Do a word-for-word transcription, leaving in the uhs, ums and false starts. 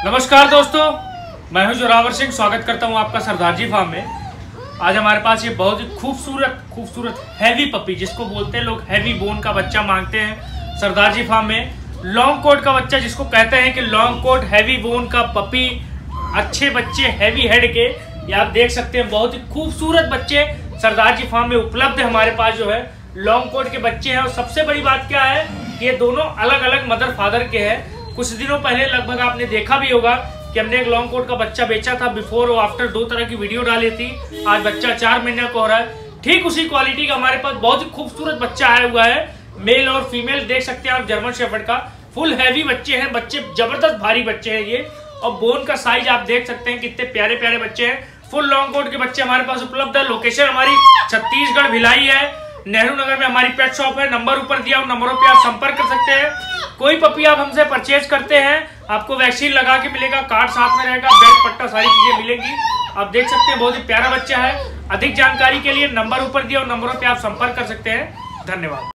नमस्कार दोस्तों, मैं हूं जोरावर सिंह। स्वागत करता हूं आपका सरदार जी फार्म में। आज हमारे पास ये बहुत ही खूबसूरत खूबसूरत हैवी पपी, जिसको बोलते हैं लोग हैवी बोन का बच्चा मांगते हैं सरदार जी फार्म में। लॉन्ग कोट का बच्चा जिसको कहते हैं कि लॉन्ग कोट हैवी बोन का पपी, अच्छे बच्चे हैवी हेड के, ये आप देख सकते हैं बहुत ही खूबसूरत बच्चे सरदार जी फार्म में उपलब्ध है। हमारे पास जो है लॉन्ग कोट के बच्चे हैं। और सबसे बड़ी बात क्या है कि ये दोनों अलग अलग मदर फादर के हैं। कुछ दिनों पहले लगभग आपने देखा भी होगा कि हमने एक लॉन्ग कोट का बच्चा बेचा था। बिफोर और आफ्टर दो तरह की वीडियो डाली थी। आज बच्चा चार महीने का हो रहा है। ठीक उसी क्वालिटी का हमारे पास बहुत ही खूबसूरत बच्चा आया हुआ है, मेल और फीमेल। देख सकते हैं आप जर्मन शेफर्ड का फुल हैवी बच्चे हैं। बच्चे जबरदस्त भारी बच्चे हैं ये। और बोन का साइज आप देख सकते हैं कितने प्यारे प्यारे बच्चे हैं। फुल लॉन्ग कोट के बच्चे हमारे पास उपलब्ध है। लोकेशन हमारी छत्तीसगढ़ भिलाई है, नेहरू नगर में हमारी पेट शॉप है। नंबर ऊपर दिया उन नंबरों पे आप संपर्क कर सकते हैं। कोई पपी आप हमसे परचेज करते हैं, आपको वैक्सीन लगा के मिलेगा, कार्ड साथ में रहेगा, बेल्ट पट्टा सारी चीजें मिलेंगी। आप देख सकते हैं बहुत ही प्यारा बच्चा है। अधिक जानकारी के लिए नंबर ऊपर दिया उन नंबरों पे आप संपर्क कर सकते हैं। धन्यवाद।